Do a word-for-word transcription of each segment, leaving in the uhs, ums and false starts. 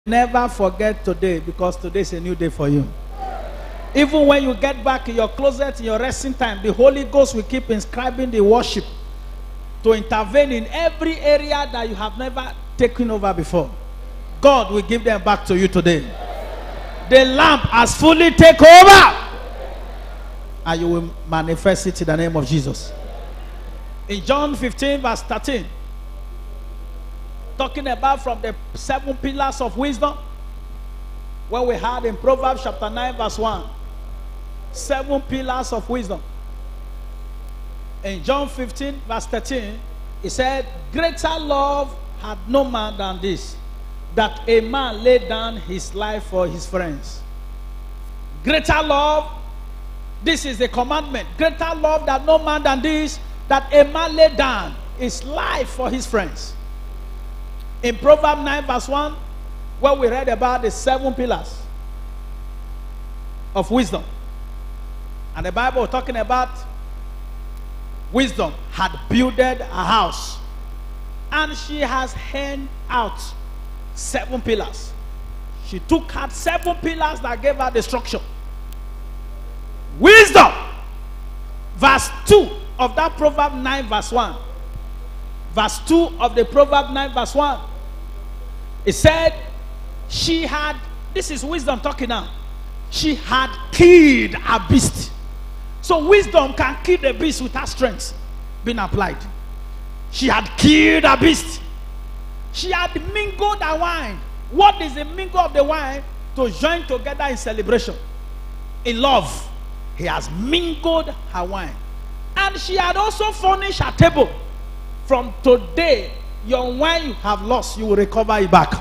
Never forget today, because today is a new day for you. Even when you get back in your closet, in your resting time, the Holy Ghost will keep inscribing the worship to intervene in every area that you have never taken over before. God will give them back to you today. The lamp has fully taken over, and you will manifest it in the name of Jesus. In John fifteen verse thirteen, talking about from the seven pillars of wisdom, where we had in Proverbs chapter nine verse one, seven pillars of wisdom. In John fifteen verse thirteen, he said, greater love had no man than this, that a man lay down his life for his friends. Greater love, this is the commandment. Greater love that no man than this, that a man lay down his life for his friends. In Proverbs nine verse one, where we read about the seven pillars of wisdom, and the Bible talking about wisdom had builded a house, and she has handed out seven pillars. She took out seven pillars that gave her the structure. Wisdom, verse two of that Proverbs nine verse one, verse two of the Proverbs nine verse one, it said she had, this is wisdom talking now, she had killed a beast. So wisdom can kill the beast with her strength being applied. She had killed a beast. She had mingled the wine. What is the mingle of the wine? To join together in celebration, in love. He has mingled her wine. And she had also furnished her table. From today, your wine you have lost, you will recover it back.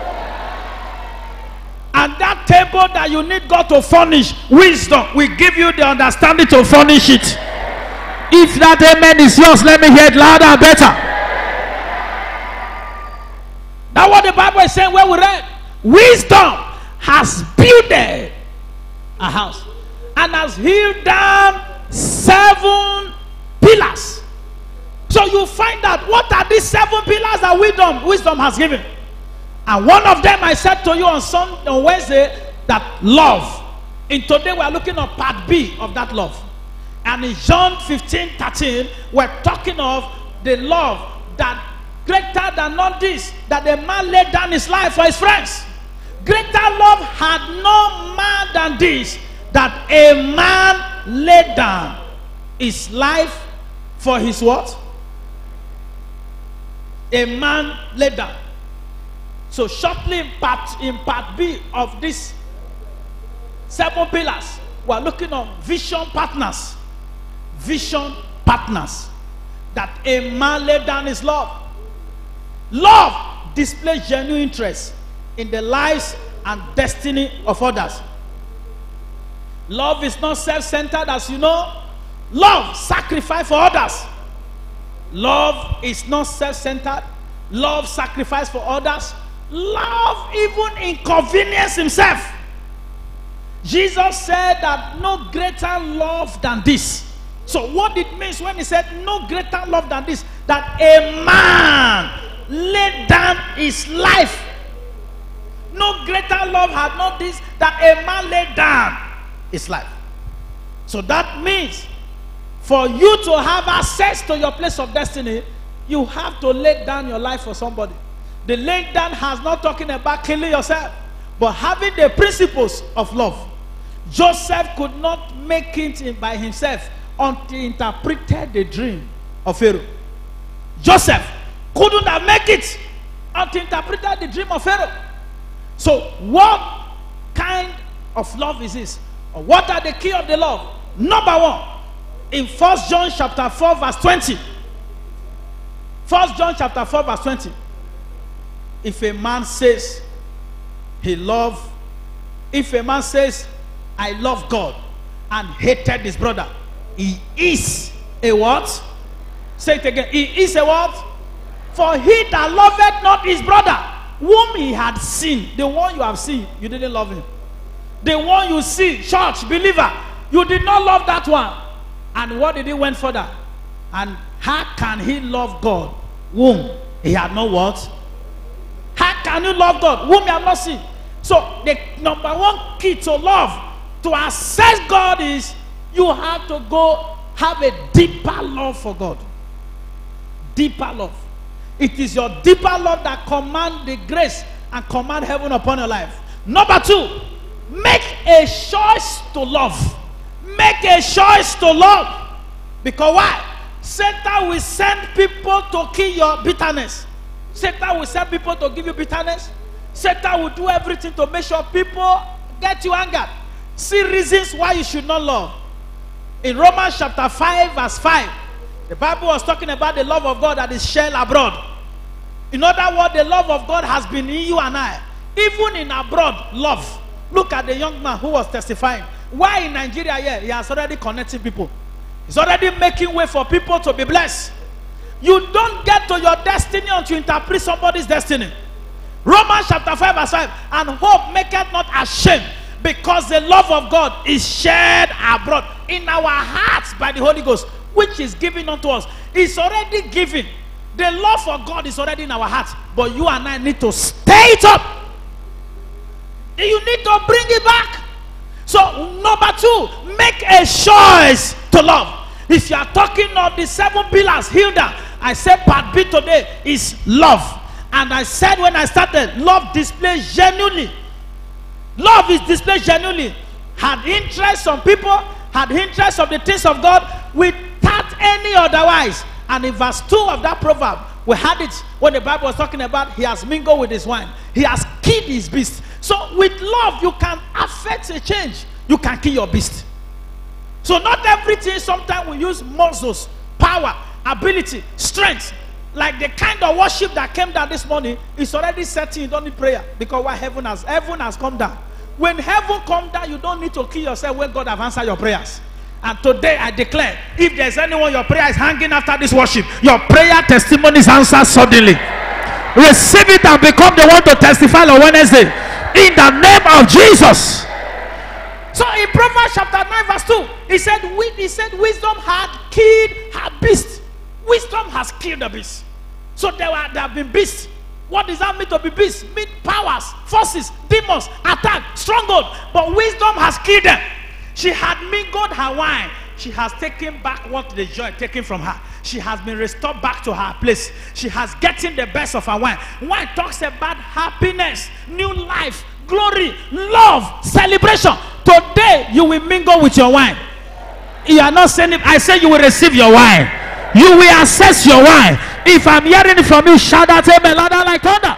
And that table that you need God to furnish, wisdom will give you the understanding to furnish it. If that amen is yours, let me hear it louder and better. That's what the Bible is saying where we read. Wisdom has built a house and has healed down seven pillars. So you find out what are these seven pillars that wisdom, wisdom has given. And one of them I said to you on Sunday, on Wednesday, that love. And today we are looking at part B of that love. And in John fifteen thirteen, we're talking of the love that greater than all this, that a man laid down his life for his friends. Greater love had no man than this, that a man laid down his life for his what? A man laid down. So shortly in part, in part B of this seven pillars, we are looking at vision partners. Vision partners. That a man laid down his love. Love displays genuine interest in the lives and destiny of others. Love is not self-centered, as you know. Love sacrifice for others. Love is not self-centered. Love sacrifice for others. Love even inconvenience himself. Jesus said that no greater love than this. So what it means when he said no greater love than this, that a man laid down his life. No greater love had not this, that a man laid down his life. So that means for you to have access to your place of destiny, you have to lay down your life for somebody. The laying down has not talking about killing yourself, but having the principles of love. Joseph could not make it by himself until he interpreted the dream of Pharaoh. Joseph couldn't have made it until he interpreted the dream of Pharaoh. So what kind of love is this? Or what are the key of the love? Number one, in First John chapter four verse twenty. First John chapter four verse twenty. If a man says he love, if a man says I love God and hated his brother, he is a what? Say it again. He is a what? For he that loveth not his brother, whom he had seen, the one you have seen, you didn't love him. The one you see, church, believer, you did not love that one. And what did he went further? And how can he love God, whom he had not what? How How can you love God whom you have not seen? So the number one key to love, to access God, is you have to go have a deeper love for God. Deeper love. It is your deeper love that command the grace and command heaven upon your life. Number two, make a choice to love. Make a choice to love. Because why? Satan will send people to kill your bitterness. Satan will send people to give you bitterness. Satan will do everything to make sure people get you angered. See reasons why you should not love. In Romans chapter five verse five, the Bible was talking about the love of God that is shared abroad. In other words, the love of God has been in you and I. Even in abroad, love. Look at the young man who was testifying. Why in Nigeria here? He has already connected people. He's already making way for people to be blessed. You don't get to your destiny until you interpret somebody's destiny. Romans chapter five verse five, and hope maketh not ashamed, because the love of God is shared abroad in our hearts by the Holy Ghost, which is given unto us. It's already given. The love for God is already in our hearts, but you and I need to stay it up. You need to bring it back. So number two, make a choice to love. If you are talking of the seven pillars, Hilda, I said part B today is love. And I said when I started, love displays genuinely. Love is displayed genuinely. Had interest on people, had interest of the things of God without any otherwise. And in verse two of that proverb, we had it when the Bible was talking about he has mingled with his wine. He has killed his beast. So with love, you can affect a change. You can kill your beast. So not everything, sometimes we use muscles, power, ability, strength. Like the kind of worship that came down this morning is already setting. You don't need prayer. Because why? Heaven has, heaven has come down. When heaven comes down, you don't need to kill yourself when God has answered your prayers. And today I declare, if there's anyone your prayer is hanging after this worship, your prayer testimony is answered suddenly. Receive it and become the one to testify on Wednesday. In the name of Jesus. So in Proverbs chapter nine verse two, he said, he said wisdom had killed her beast. Wisdom has killed the beast. So there, were, there have been beasts. What does that mean to be beasts? Mean powers, forces, demons, attack, stronghold. But wisdom has killed them. She had mingled her wine. She has taken back what the joy taken from her. She has been restored back to her place. She has gotten the best of her wine. Wine talks about happiness, new life, glory, love, celebration. Today you will mingle with your wine. You are not saying it. I say you will receive your wine. You will access your wine. If I'm hearing it from you, shout out amen louder like thunder.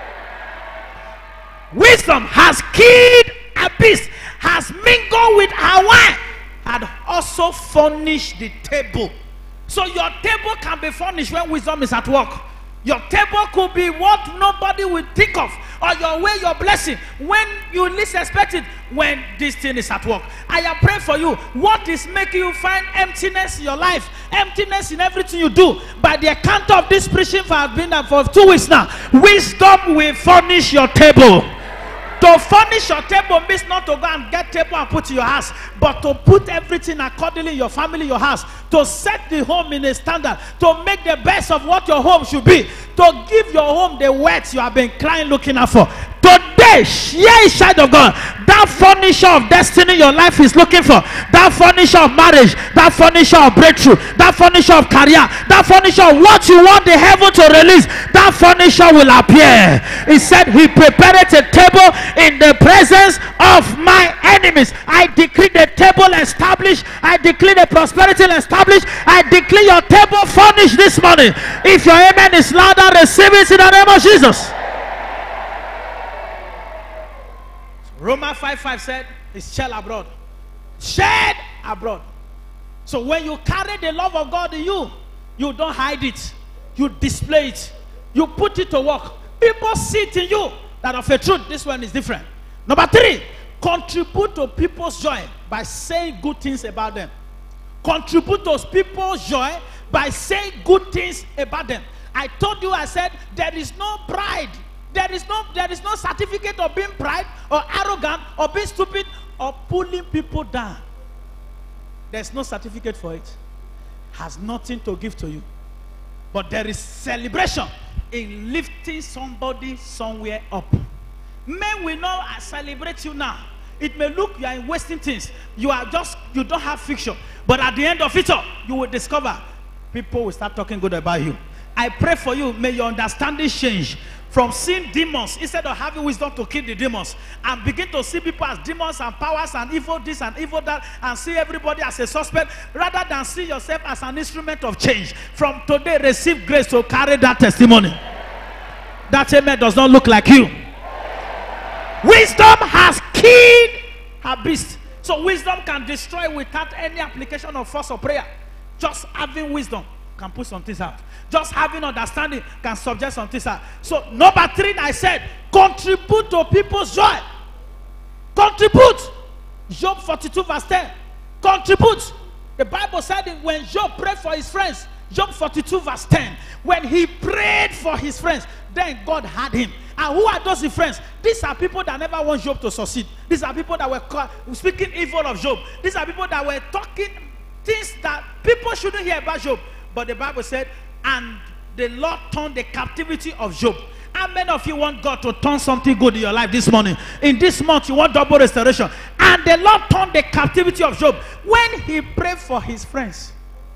Wisdom has killed a beast, has mingled with her wine, and also furnished the table. So your table can be furnished when wisdom is at work. Your table could be what nobody will think of, or your way, your blessing, when you least expect it, when this thing is at work. I am praying for you. What is making you find emptiness in your life, emptiness in everything you do? By the account of this preaching for I've been there for two weeks now, wisdom will furnish your table. To furnish your table means not to go and get table and put in your house, but to put everything accordingly in your family, your house, to set the home in a standard, to make the best of what your home should be, to give your home the words you have been crying looking out for. Today, share inside of God, that furniture of destiny your life is looking for, that furniture of marriage, that furniture of breakthrough, that furniture of career, that furniture of what you want the heaven to release, that furniture will appear. He said he prepared a table in the presence of my enemies. I decree the table established. I declare the prosperity established. I declare your table furnished this morning. If your amen is louder, receive it in the name of Jesus. Romans five five said, it's shared abroad. Shared abroad. So when you carry the love of God in you, you don't hide it. You display it. You put it to work. People see it in you that of a truth, this one is different. Number three, contribute to people's joy by saying good things about them. Contribute to people's joy by saying good things about them. I told you, I said, there is no pride. There is no, there is no certificate of being pride or arrogant or being stupid or pulling people down. There's no certificate for it. Has nothing to give to you. But there is celebration in lifting somebody somewhere up. Men will not celebrate you now. It may look you are wasting things. You are just, you don't have fiction. But at the end of it all, you will discover people will start talking good about you. I pray for you, may your understanding change from seeing demons instead of having wisdom to kill the demons, and begin to see people as demons and powers and evil this and evil that, and see everybody as a suspect rather than see yourself as an instrument of change. From today, receive grace to carry that testimony. That amen does not look like you. Wisdom has killed her beast. So wisdom can destroy without any application of force or prayer. Just having wisdom can put some things out. Just having understanding can subject some things out. So number three, I said, contribute to people's joy. Contribute. Job forty-two verse ten. Contribute. The Bible said that when Job prayed for his friends, Job forty-two verse ten, when he prayed for his friends, then God had him. And who are those his friends? These are people that never want Job to succeed. These are people that were speaking evil of Job. These are people that were talking things that people shouldn't hear about Job. But the Bible said, and the Lord turned the captivity of Job. How many of you want God to turn something good in your life this morning? In this month, you want double restoration. And the Lord turned the captivity of Job when he prayed for his friends.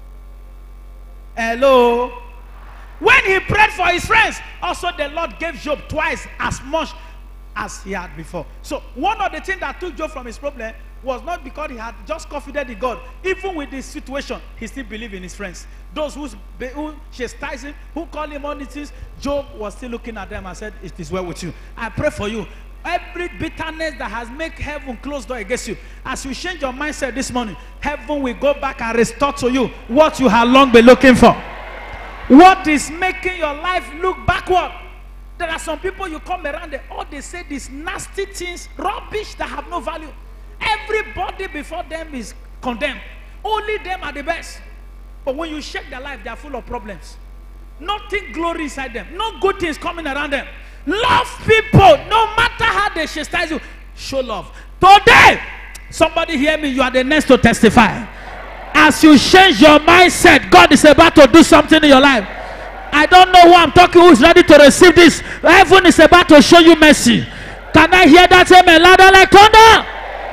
Hello? When he prayed for his friends, also the Lord gave Job twice as much as he had before. So one of the things that took Job from his problem was not because he had just confided in God. Even with this situation, he still believed in his friends. Those who, who chastised him, who called him on things, Job was still looking at them and said, it is well with you. I pray for you. Every bitterness that has made heaven close door against you, as you change your mindset this morning, heaven will go back and restore to you what you have long been looking for. What is making your life look backward? There are some people you come around, they, all they say these nasty things, rubbish that have no value. Everybody before them is condemned. Only them are the best. But when you check their life, they are full of problems. Nothing glory inside them. No good things coming around them. Love people, no matter how they chastise you. Show love. Today, somebody hear me, you are the next to testify. As you change your mindset, God is about to do something in your life. I don't know who I'm talking who is ready to receive this. Heaven is about to show you mercy. Can I hear that amen louder like thunder?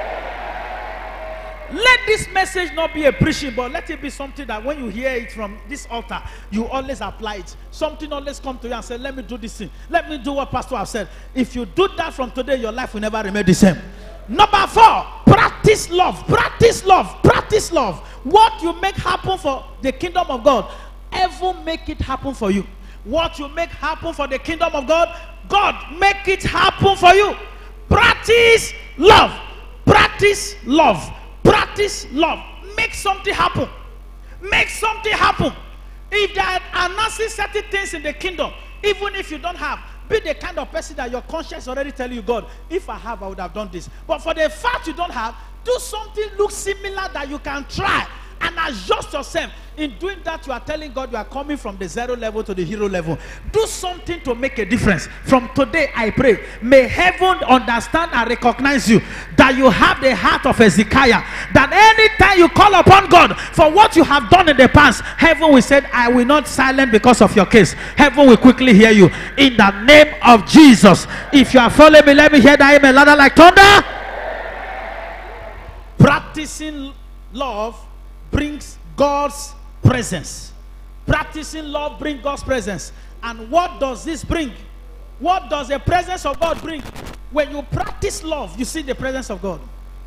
Let this message not be a preaching, but let it be something that when you hear it from this altar, you always apply it. Something always come to you and say, let me do this thing. Let me do what Pastor has said. If you do that from today, your life will never remain the same. Number four, practice love. Practice love. Practice love. What you make happen for the kingdom of God, heaven make it happen for you. What you make happen for the kingdom of God, God make it happen for you. Practice love. Practice love. Practice love. Make something happen. Make something happen. If there are announcing certain things in the kingdom, even if you don't have, be the kind of person that your conscience already tell you, God, if I have, I would have done this. But for the fact you don't have, do something look similar that you can try and adjust yourself. In doing that, you are telling God you are coming from the zero level to the hero level. Do something to make a difference. From today, I pray, may heaven understand and recognize you, that you have the heart of Hezekiah, that anytime you call upon God for what you have done in the past, heaven will say, I will not silence because of your case. Heaven will quickly hear you. In the name of Jesus. If you are following me, let me hear that amen louder like thunder. Practicing love brings God's presence. Practicing love brings God's presence. And what does this bring? What does the presence of God bring? When you practice love, you see the presence of God.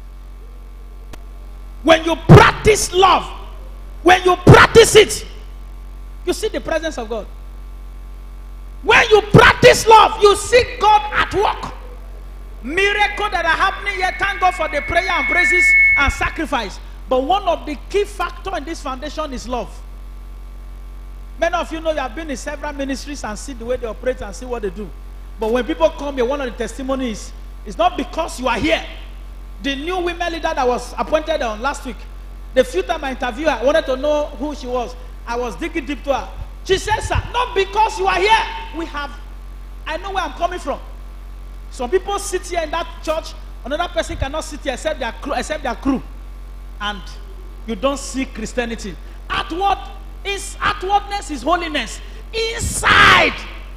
When you practice love, when you practice it, you see the presence of God. When you practice love, you see God at work. Miracles that are happening here, thank God for the prayer and praises and sacrifice. But one of the key factors in this foundation is love. Many of you know you have been in several ministries and see the way they operate and see what they do. But when people come here, one of the testimonies is not because you are here. The new women leader that was appointed on last week, the few times I interviewed her, I wanted to know who she was. I was digging deep to her. She said, sir, not because you are here. We have, I know where I'm coming from. Some people sit here in that church, another person cannot sit here except their crew, except their crew. And you don't see Christianity. At what? Its outwardness is holiness. Inside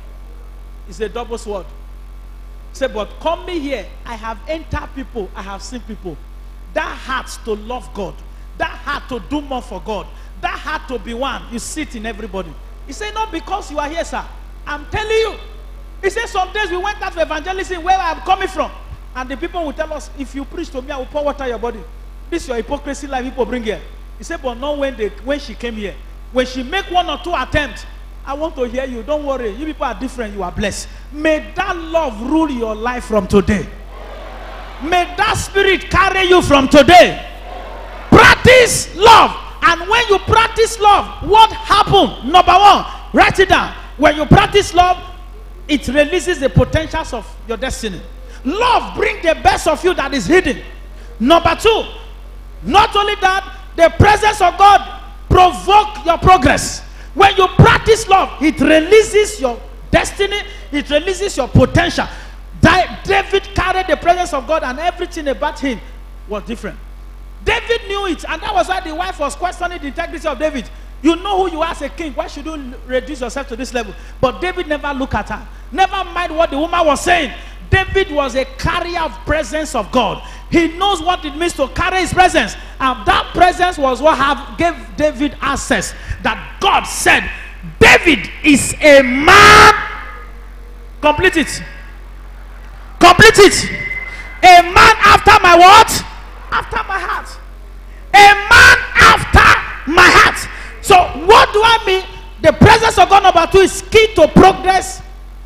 is a double sword. Say, but come me here. I have entered people. I have seen people. That heart to love God. That heart to do more for God. That heart to be one. You see it in everybody. He said, not because you are here, sir. I'm telling you. He said, some days we went out to evangelism where I'm coming from. And the people will tell us, if you preach to me, I will pour water on your body. This is your hypocrisy life people bring here. He said, but not when, they, when she came here. When she make one or two attempts, I want to hear you. Don't worry. You people are different. You are blessed. May that love rule your life from today. May that spirit carry you from today. Practice love. And when you practice love, what happened? Number one, write it down. When you practice love, it releases the potentials of your destiny. Love brings the best of you that is hidden. Number two, not only that, the presence of God provoke your progress. When you practice love, it releases your destiny, it releases your potential. David carried the presence of God, and everything about him was different. David knew it, and that was why the wife was questioning the integrity of David. You know who you are as a king. Why should you reduce yourself to this level? But David never looked at her. Never mind what the woman was saying. David was a carrier of presence of God. He knows what it means to carry his presence. And that presence was what have, gave David access. That God said, David is a man. Complete it. Complete it. A man after my what? After my heart. A man after my heart. So what do I mean? The presence of God, number two, is key to progress.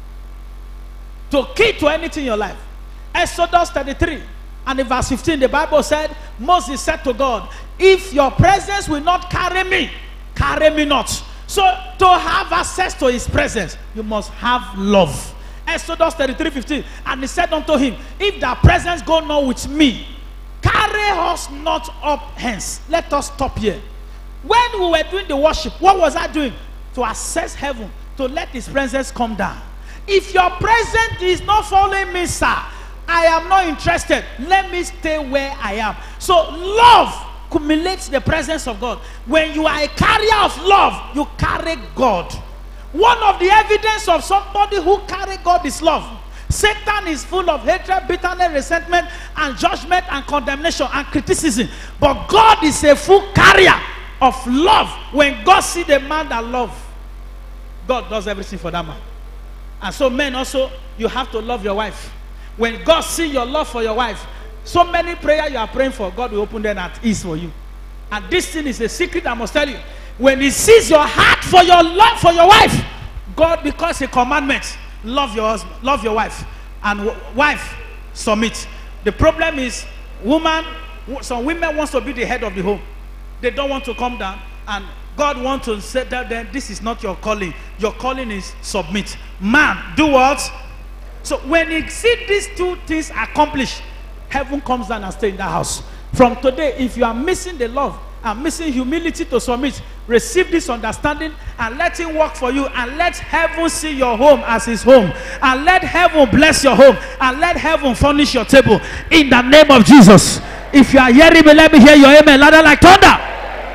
To key to anything in your life. Exodus thirty-three and in verse fifteen, the Bible said, Moses said to God, if your presence will not carry me, carry me not. So to have access to his presence, you must have love. Exodus thirty-three fifteen, and he said unto him, if thy presence go not with me, carry us not up hence. Let us stop here. When we were doing the worship, what was I doing? To access heaven, to let his presence come down. If your presence is not following me, sir, I am not interested. Let me stay where I am. So love accumulates the presence of God. When you are a carrier of love, you carry God. One of the evidence of somebody who carry God is love. Satan is full of hatred, bitterness, resentment, and judgment, and condemnation, and criticism. But God is a full carrier of love. When God sees the man that loves, God does everything for that man. And so men also, you have to love your wife. When God sees your love for your wife, so many prayers you are praying for, God will open them at ease for you. And this thing is a secret I must tell you. When he sees your heart for your love for your wife, God, because a commandment, love your husband, love your wife, and wife, submit. The problem is, woman, some women wants to be the head of the home. They don't want to come down, and God wants to say that then this is not your calling. Your calling is submit. Man, do what? So when you see these two things accomplished, heaven comes down and stays in that house. From today, if you are missing the love and missing humility to submit, receive this understanding and let him work for you, and let heaven see your home as his home, and let heaven bless your home, and let heaven furnish your table in the name of Jesus. If you are hearing me, let me hear your amen louder like thunder.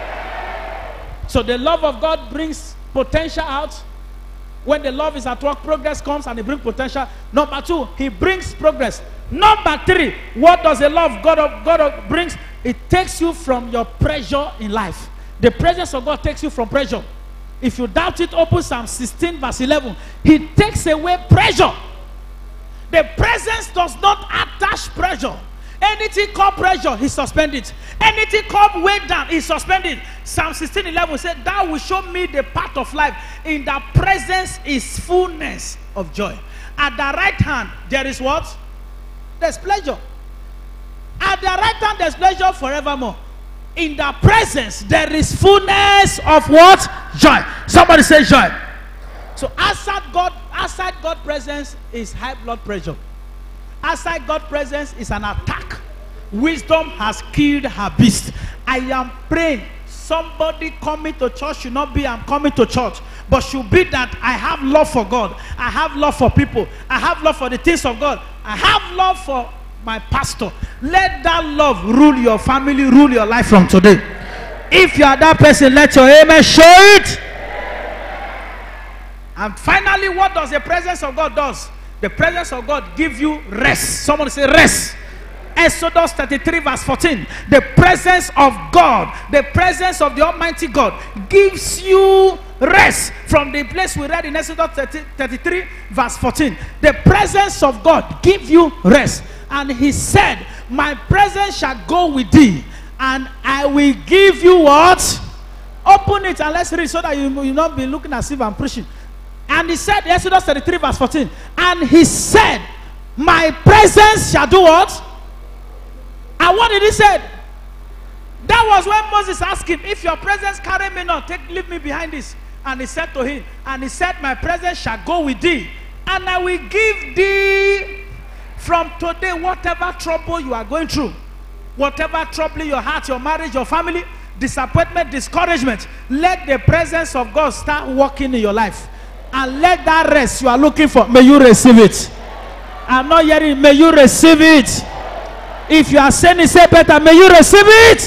So the love of God brings potential out. When the love is at work, progress comes, and it brings potential. Number two, he brings progress. Number three, what does the love of God, of God brings? It takes you from your pressure in life. The presence of God takes you from pressure. If you doubt it, open Psalm sixteen verse eleven. He takes away pressure. The presence does not attach pressure. Anything called pressure, he suspended. Anything called weight down, he suspended. Psalm sixteen eleven said, thou will show me the path of life. In the presence is fullness of joy. At the right hand, there is what? There's pleasure. At the right hand, there's pleasure forevermore. In the presence, there is fullness of what? Joy. Somebody say joy. So outside God, outside God's presence is high blood pressure. Outside God's presence is an attack. Wisdom has killed her beast. I am praying somebody coming to church should not be I'm coming to church, but should be that I have love for God. I have love for people. I have love for the things of God. I have love for my pastor. Let that love rule your family, rule your life from today. If you are that person, let your amen show it. And finally, what does the presence of God does? The presence of God gives you rest. Someone say rest. Exodus thirty-three verse fourteen. The presence of God, the presence of the Almighty God gives you rest. From the place we read in Exodus thirty-three verse fourteen. The presence of God gives you rest. And he said, my presence shall go with thee, and I will give you what? Open it and let's read so that you will not be looking as if I'm preaching. And he said, Exodus thirty-three verse fourteen. And he said, my presence shall do what? And what did he say? That was when Moses asked him, if your presence carry me not, take leave me behind this. And he said to him, and he said, my presence shall go with thee, and I will give thee from today whatever trouble you are going through, whatever trouble your heart, your marriage, your family, disappointment, discouragement, let the presence of God start working in your life. And let that rest you are looking for, may you receive it. I'm not hearing, may you receive it. If you are saying it, say better, may you receive it.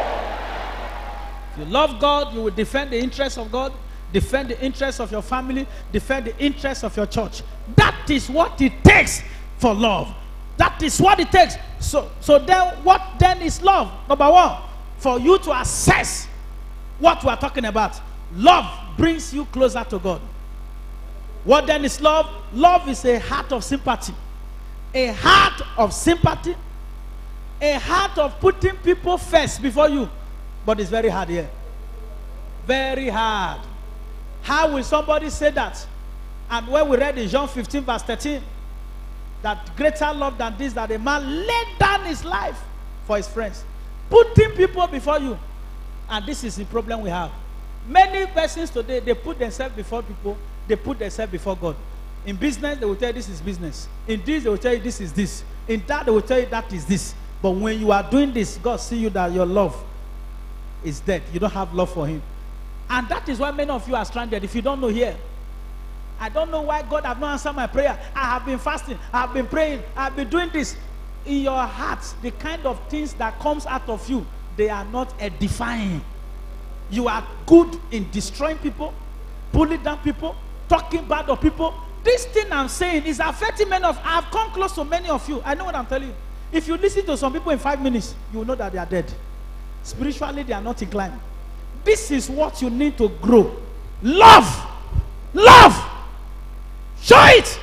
If you love God, you will defend the interests of God, defend the interests of your family, defend the interests of your church. That is what it takes for love. That is what it takes. So, so then what then is love? Number one, for you to assess what we are talking about. Love brings you closer to God. What then is love? Love is a heart of sympathy. A heart of sympathy. A heart of putting people first before you. But it's very hard here. Very hard. How will somebody say that? And when we read in John fifteen verse thirteen, that greater love than this, that a man laid down his life for his friends. Putting people before you. And this is the problem we have. Many persons today, they put themselves before people. They put themselves before God. In business, they will tell you this is business. In this, they will tell you this is this. In that, they will tell you that is this. But when you are doing this, God see you that your love is dead. You don't have love for him. And that is why many of you are stranded. If you don't know here, I don't know why God have not answered my prayer. I have been fasting. I have been praying. I have been doing this. In your heart, the kind of things that comes out of you, they are not edifying. You are good in destroying people, pulling down people, talking bad of people. This thing I'm saying is affecting many of. I have come close to many of you. I know what I'm telling you. If you listen to some people in five minutes, you will know that they are dead. Spiritually, they are not inclined. This is what you need to grow. Love. Love. Show it.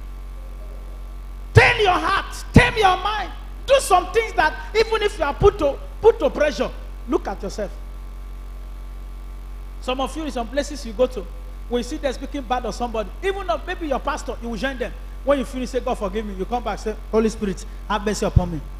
Tame your heart. Tame your mind. Do some things that even if you are put to, put to pressure, look at yourself. Some of you in some places you go to, when you see them speaking bad of somebody, even if maybe your pastor, you will join them. When you finish, say, God forgive me. You come back, say, Holy Spirit, have mercy upon me.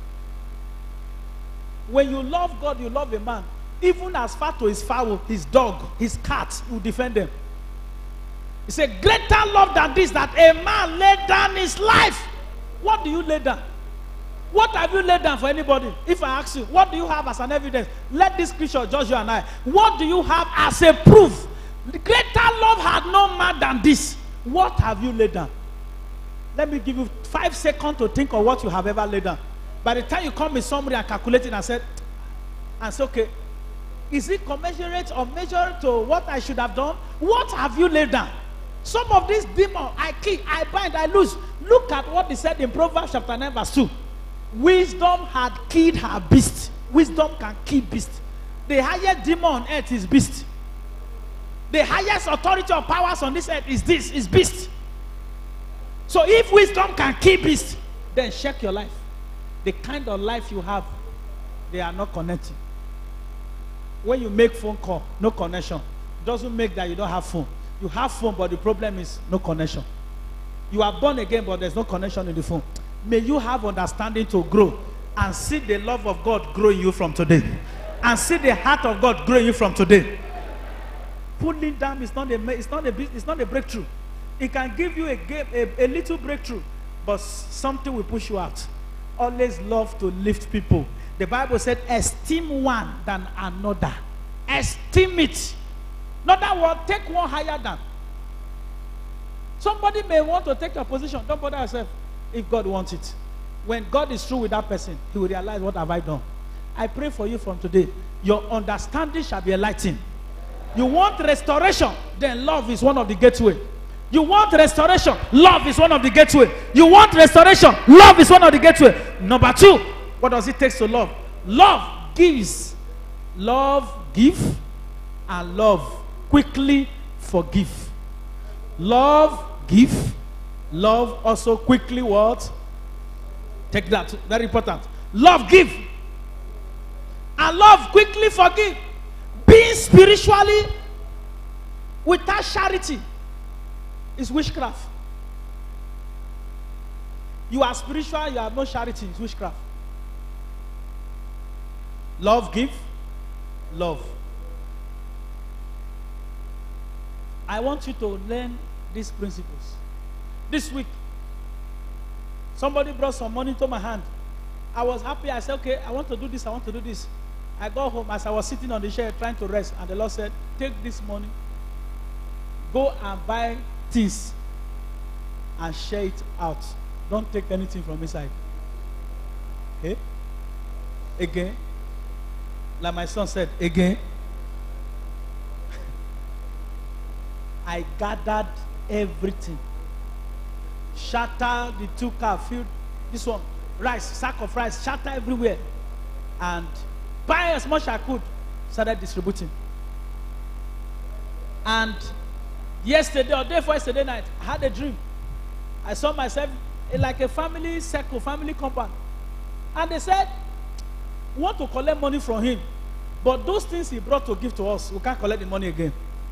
When you love God, you love a man. Even as far to his fowl, his dog, his cat, you defend them. It's a greater love than this, that a man laid down his life. What do you lay down? What have you laid down for anybody? If I ask you, what do you have as an evidence? Let this scripture judge you and I. What do you have as a proof? The greater love had no man than this. What have you laid down? Let me give you five seconds to think of what you have ever laid down. By the time you come with somebody and calculate it and say, and say, okay, is it commensurate or measured to what I should have done? What have you laid down? Some of these demons, I kill, I bind, I lose. Look at what he said in Proverbs chapter nine verse two. Wisdom had killed her beast. Wisdom can kill beast. The highest demon on earth is beast. The highest authority or powers on this earth is this, is beast. So if wisdom can kill beast, then check your life. The kind of life you have, they are not connected. When you make phone call, no connection. Doesn't make that you don't have phone. You have phone, but the problem is no connection. You are born again, but there's no connection in the phone. May you have understanding to grow and see the love of God grow in you from today. And see the heart of God grow in you from today. Pulling down is not a, it's not a, it's not a breakthrough. It can give you a, a, a little breakthrough, but something will push you out. Always love to lift people. The Bible said, esteem one than another. Esteem it. Not that one, take one higher than. Somebody may want to take your position. Don't bother yourself if God wants it. When God is through with that person, he will realize, what have I done? I pray for you from today. Your understanding shall be enlightened. You want restoration, then love is one of the gateway. You want restoration, love is one of the gateway. You want restoration, love is one of the gateway. Number two, what does it take to love? Love gives. Love give, and love quickly forgive. Love give, love also quickly what? Take that, very important. Love give, and love quickly forgive. Being spiritually without charity is witchcraft. You are spiritual, you have no charity, it's witchcraft. Love give, love. I want you to learn these principles. This week, somebody brought some money to my hand. I was happy. I said, okay, I want to do this, I want to do this. I got home as I was sitting on the chair trying to rest, and the Lord said, take this money, go and buy things and share it out. Don't take anything from inside. Okay? Again, like my son said, again, I gathered everything. Shatter the two car, filled this one, rice, sack of rice, shatter everywhere. And buy as much as I could, started distributing. And yesterday or day before yesterday night, I had a dream. I saw myself in like a family circle, family compound. And they said, we want to collect money from him. But those things he brought to give to us, we can't collect the money again.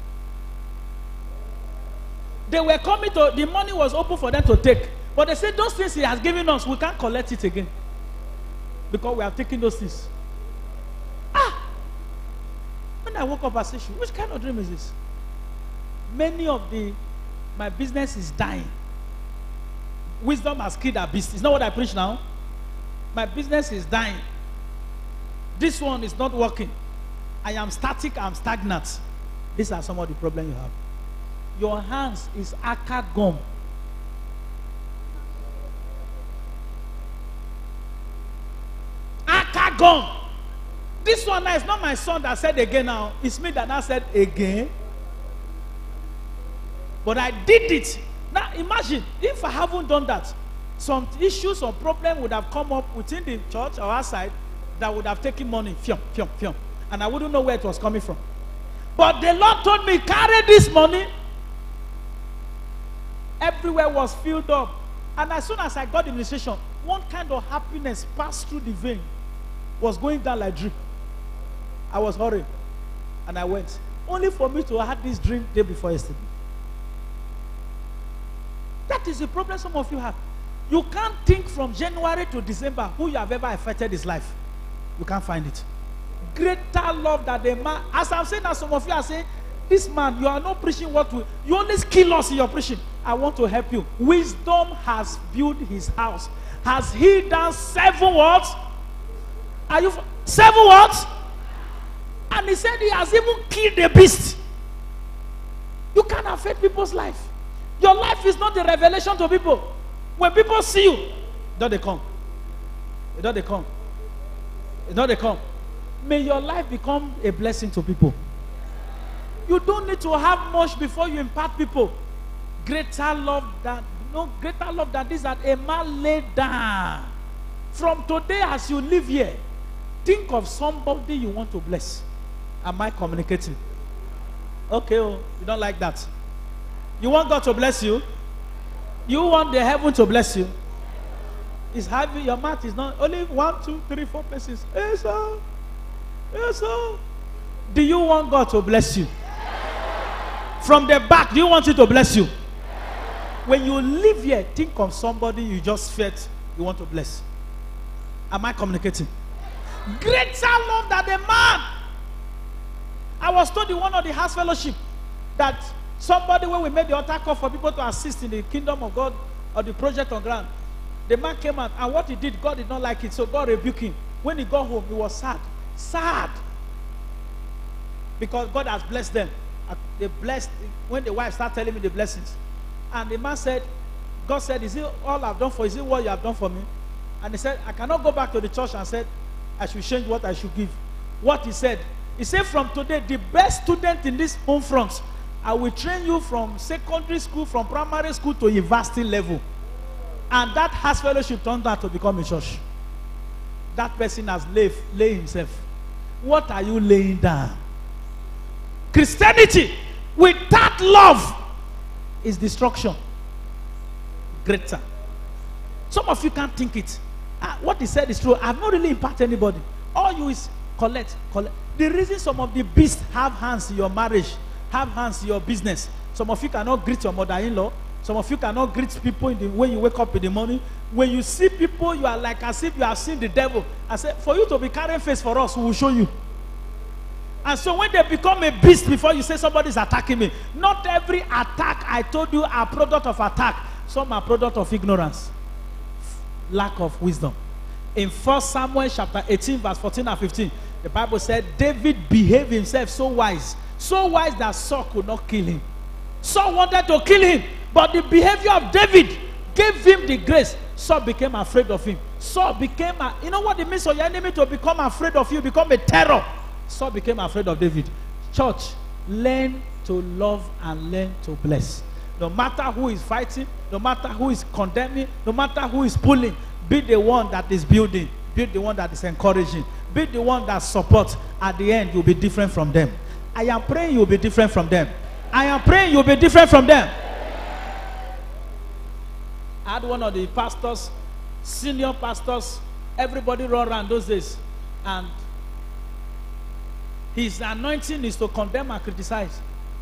They were coming to, the money was open for them to take. But they said, those things he has given us, we can't collect it again. Because we have taken those things. Ah! When I woke up, I said, which kind of dream is this? Many of the, my business is dying. Wisdom has killed our business. It's not what I preach now. My business is dying. This one is not working. I am static, I'm stagnant. These are some of the problems you have. Your hands is acad gum. Acad gum. This one now is not my son that said again now. It's me that now said again. But I did it. Now imagine if I haven't done that, some issues or problem would have come up within the church or outside that would have taken money, fium, fium, fium, and I wouldn't know where it was coming from. But the Lord told me, carry this money. Everywhere was filled up. And as soon as I got the administration, one kind of happiness passed through the vein, was going down like drip. I was hurrying, and I went. Only for me to have this dream day before yesterday. That is the problem some of you have. You can't think from January to December who you have ever affected his life. You can't find it. Greater love that the man, as I'm saying that some of you are saying, this man, you are not preaching what we, you always kill us in your preaching. I want to help you. Wisdom has built his house. Has he done seven words? Are you, seven words? And he said he has even killed the beast. You can't affect people's life. Your life is not a revelation to people. When people see you, don't they come? Don't they come? Don't they come? May your life become a blessing to people. You don't need to have much before you impart people. Greater love than no greater love than this that a man laid down. From today, as you live here, think of somebody you want to bless. Am I communicating? Okay, oh, you don't like that. You want God to bless you? You want the heaven to bless you? It's heavy. Your mouth is not only one, two, three, four places. Yes, sir. Yes, sir. Do you want God to bless you? From the back, do you want it to bless you? When you live here, think of somebody you just felt you want to bless. Am I communicating? Greater love than the man. I was told in one of the house fellowship that somebody, when we made the altar call for people to assist in the kingdom of God or the project on ground, the man came out, and what he did, God did not like it, so God rebuked him. When he got home, he was sad. Sad. Because God has blessed them. They blessed, when the wife started telling me the blessings. And the man said, God said, is it all I've done for you? Is it what you have done for me? And he said, I cannot go back to the church and said, I should change what I should give. What he said, he said, from today, the best student in this home front, I will train you from secondary school, from primary school to university level. And that house fellowship turned out to become a church. That person has laid, laid himself. What are you laying down? Christianity without love is destruction. Greater. Some of you can't think it. Uh, what he said is true. I've not really impacted anybody. All you is collect, collect. The reason some of the beasts have hands in your marriage, have hands in your business. Some of you cannot greet your mother-in-law. Some of you cannot greet people in the, when you wake up in the morning. When you see people, you are like as if you have seen the devil. I said, for you to be carrying face for us, we will show you. And so when they become a beast before you say somebody is attacking me, not every attack I told you are product of attack. Some are product of ignorance, lack of wisdom. In First Samuel chapter eighteen, verse fourteen and fifteen, the Bible said David behaved himself so wise, so wise that Saul could not kill him. Saul wanted to kill him, but the behavior of David gave him the grace. Saul became afraid of him. Saul became, a, you know what it means for your enemy to become afraid of you, become a terror. Saul became afraid of David. Church, learn to love and learn to bless. No matter who is fighting, no matter who is condemning, no matter who is pulling, be the one that is building, be the one that is encouraging, be the one that supports. At the end, you'll be different from them. I am praying you'll be different from them. I am praying you'll be different from them. I had one of the pastors, senior pastors, everybody run around those days, and his anointing is to condemn and criticize.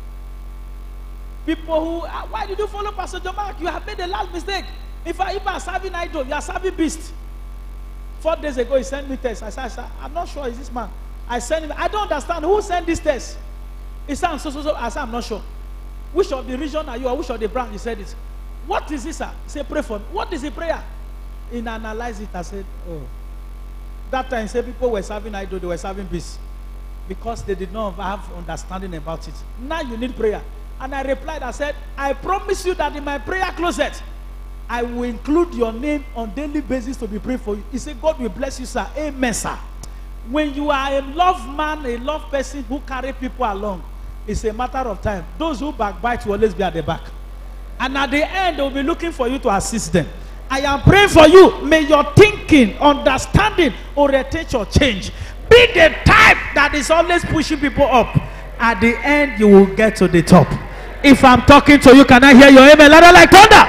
People who, ah, why did you follow Pastor John Mark? You have made a large mistake. If I, if I are serving idol, you are serving beast. Four days ago, he sent me text. I said, I said, I'm not sure, is this man? I sent him, I don't understand. Who sent this test? He said, so, so, so. I said, I'm not sure. Which of the region are you, or which of the branch? He said it. What is this, sir? He said, pray for me. What is the prayer? He analyzed it. I said, oh. That time, he said, people were serving idol, they were serving beast. Because they did not have understanding about it. Now you need prayer. And I replied, I said, I promise you that in my prayer closet, I will include your name on daily basis to be prayed for you. He said, God will bless you, sir. Amen, sir. When you are a love man, a love person who carry people along, it's a matter of time. Those who backbite will always be at the back. And at the end, they will be looking for you to assist them. I am praying for you. May your thinking, understanding, orientation change. Be the type that is always pushing people up. At the end, you will get to the top. If I'm talking to you, can I hear your amen louder like thunder?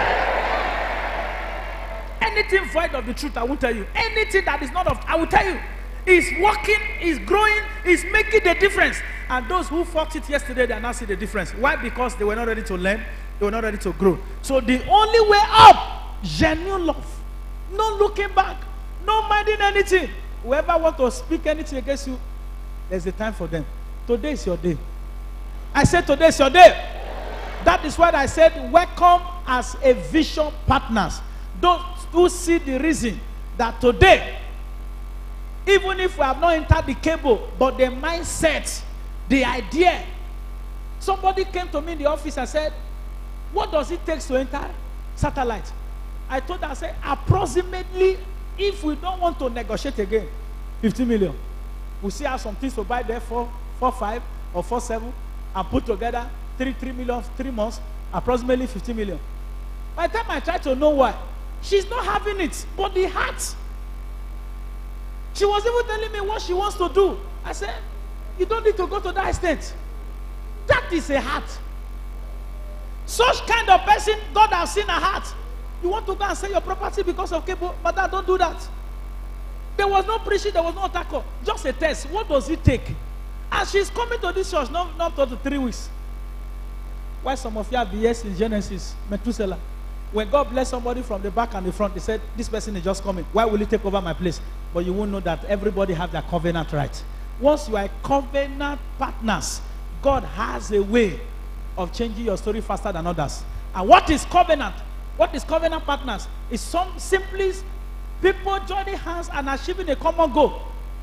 Anything void of the truth, I won't tell you. Anything that is not of, I will tell you. Is working, is growing, is making the difference. And those who fought it yesterday, they are not seeing the difference. Why? Because they were not ready to learn. They were not ready to grow. So the only way up, genuine love. No looking back. No minding anything. Whoever wants to speak anything against you, there's a time for them. Today is your day. I said today is your day. That is why I said welcome as a vision partners. Those who see the reason that today, even if we have not entered the cable, but the mindset, the idea. Somebody came to me in the office and said, what does it take to enter satellite? I told her, I said, approximately, if we don't want to negotiate again, fifty million. We still have some things to buy there for four, five, or four, seven, and put together three, three million, three months, approximately fifty million. By the time I try to know why, she's not having it, but the heart. She was even telling me what she wants to do. I said, you don't need to go to that extent. That is a heart. Such kind of person, God has seen a heart. You want to go and sell your property because of cable, but that, don't do that. There was no preaching, there was no attack. Just a test. What does it take? And she's coming to this church not, not to three weeks. Why some of you have years in Genesis, Methuselah. When God blessed somebody from the back and the front, they said, this person is just coming. Why will he take over my place? But you won't know that everybody have their covenant right. Once you are covenant partners, God has a way of changing your story faster than others. And what is covenant? What is covenant partners? It's some simply people joining hands and achieving a common goal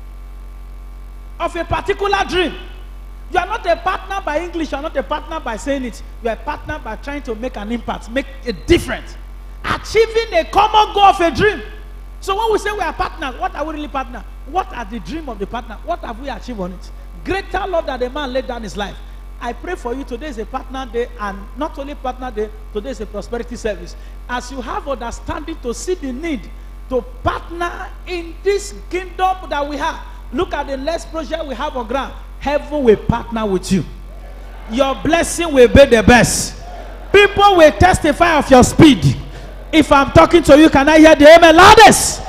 of a particular dream. You are not a partner by English, you are not a partner by saying it. You are a partner by trying to make an impact, make a difference. Achieving a common goal of a dream. So when we say we are partners, what are we really partners? What are the dream of the partner? What have we achieved on it? Greater love that the man laid down his life. I pray for you. Today is a partner day, and not only partner day, today is a prosperity service. As you have understanding to see the need to partner in this kingdom that we have. Look at the next project we have on ground. Heaven will partner with you. Your blessing will be the best. People will testify of your speed. If I'm talking to you, can I hear the amen loudest?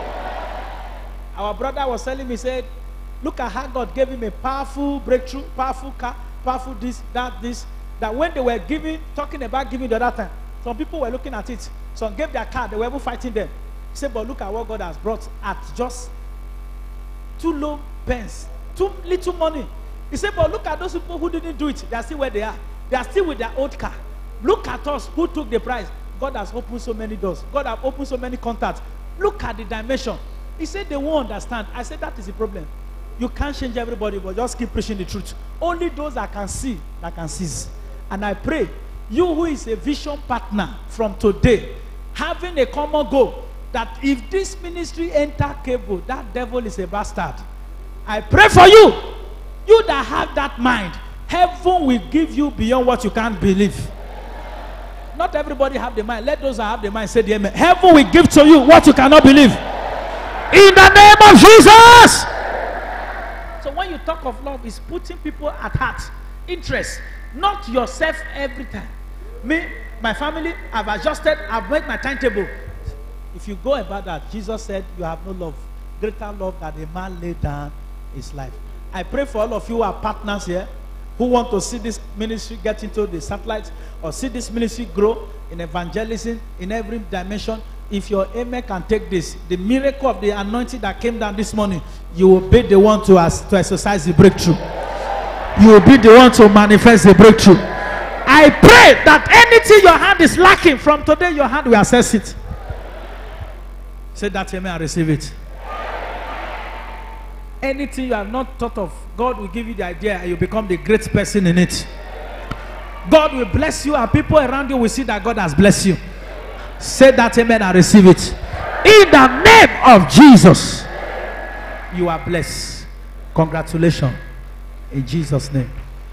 Our brother was telling me, said, look at how God gave him a powerful breakthrough, powerful car, powerful this, that, this. That when they were giving, talking about giving the other time, some people were looking at it. Some gave their car, they were even fighting them. He said, but look at what God has brought at just two low pence, too little money. He said, but look at those people who didn't do it. They are still where they are. They are still with their old car. Look at us who took the prize. God has opened so many doors. God has opened so many contacts. Look at the dimension. He said they won't understand. I said that is the problem. You can't change everybody, but just keep preaching the truth. Only those that can see, that can seize. And I pray, you who is a vision partner from today, having a common goal, that if this ministry enter cable, that devil is a bastard. I pray for you. You that have that mind, heaven will give you beyond what you can't believe. Not everybody have the mind. Let those that have the mind say the amen. Heaven will give to you what you cannot believe. In the name of Jesus. So when you talk of love, it's putting people at heart. Interest. Not yourself every time. Me, my family, I've adjusted, I've made my timetable. If you go about that, Jesus said you have no love. Greater love that a man laid down his life. I pray for all of you who are partners here, who want to see this ministry get into the satellite, or see this ministry grow in evangelism in every dimension. If your amen can take this, the miracle of the anointing that came down this morning, you will be the one to, as, to exercise the breakthrough. You will be the one to manifest the breakthrough. I pray that anything your hand is lacking, from today your hand will access it. Say that amen and receive it. Anything you have not thought of, God will give you the idea and you become the great person in it. God will bless you and people around you will see that God has blessed you. Say that amen and receive it. In the name of Jesus, you are blessed. Congratulations. In Jesus' name.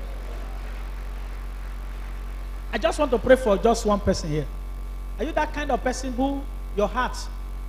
I just want to pray for just one person here. Are you that kind of person who your heart,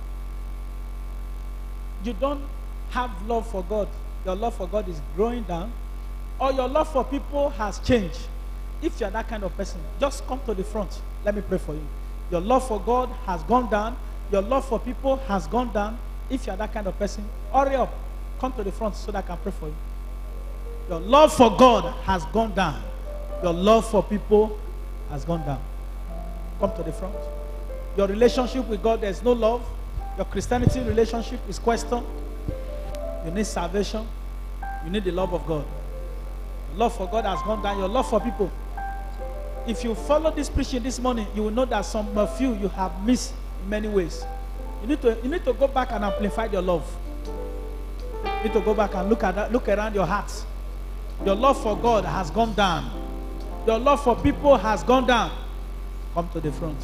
you don't have love for God? Your love for God is growing down, or your love for people has changed? If you're that kind of person, just come to the front. Let me pray for you. Your love for God has gone down. Your love for people has gone down. If you're that kind of person, hurry up. Come to the front so that I can pray for you. Your love for God has gone down. Your love for people has gone down. Come to the front. Your relationship with God, there's no love. Your Christianity relationship is questioned. You need salvation. You need the love of God. Your love for God has gone down. Your love for people. If you follow this preaching this morning, you will know that some of you, you have missed in many ways. You need to, you need to go back and amplify your love. You need to go back and look at that, look around your heart. Your love for God has gone down. Your love for people has gone down. Come to the front.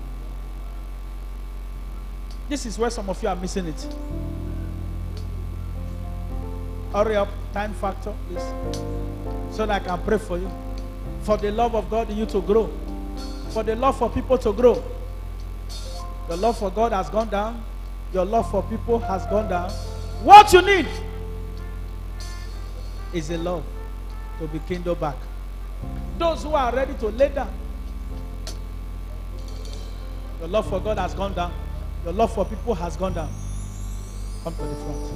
This is where some of you are missing it. Hurry up, time factor, please, so that I can pray for you. For the love of God in you to grow. For the love for people to grow. Your love for God has gone down. Your love for people has gone down. What you need is a love to be kindled back. Those who are ready to lay down. Your love for God has gone down. Your love for people has gone down. Come to the front.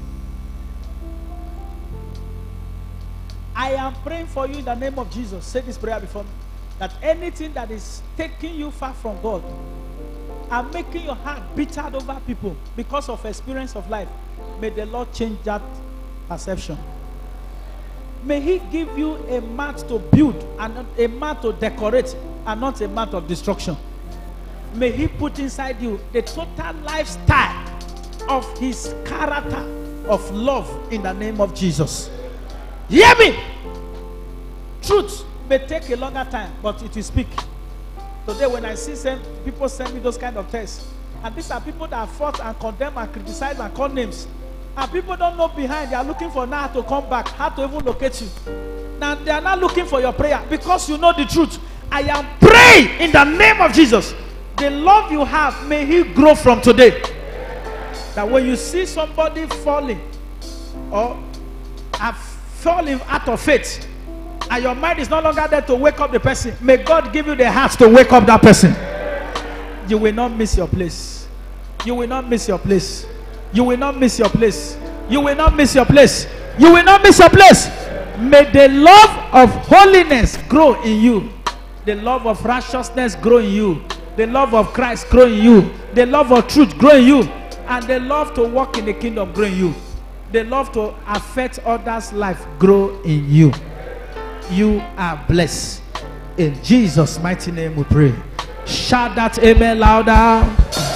I am praying for you in the name of Jesus. Say this prayer before me. That anything that is taking you far from God and making your heart bittered over people because of experience of life, may the Lord change that perception. May He give you a mat to build and a mat to decorate and not a mat of destruction. May He put inside you the total lifestyle of His character of love in the name of Jesus. Hear me. Truth may take a longer time, but it will speak. Today when I see some people send me those kind of texts, and these are people that have fought and condemn and criticize and call names, And people don't know behind. They are looking for now to come back, how to even locate you. Now they are not looking for your prayer because you know the truth. I am praying in the name of Jesus. The love you have, may he grow from today. That when you see somebody falling or have fallen out of faith, and your mind is no longer there to wake up the person, may God give you the heart to wake up that person. You will not miss your place. You will not miss your place. You will not miss your place. You will not miss your place. You will not miss your place. May the love of holiness grow in you. The love of righteousness grow in you. The love of Christ grow in you. The love of truth grow in you. And the love to walk in the kingdom grow in you. The love to affect others' life grow in you. You are blessed. In Jesus' mighty name we pray. Shout that amen louder.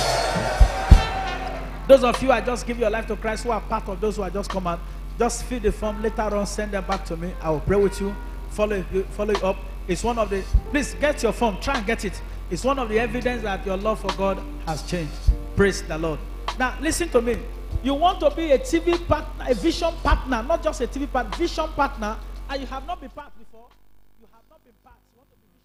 Those of you I just give your life to Christ who are part of those who are just come out, just fill the form. Later on, send them back to me. I will pray with you. Follow you, follow you up. It's one of the, please get your form. Try and get it. It's one of the evidence that your love for God has changed. Praise the Lord. Now, listen to me. You want to be a T V partner, a vision partner, not just a T V partner, vision partner, and you have not been part before. You have not been part. You want to be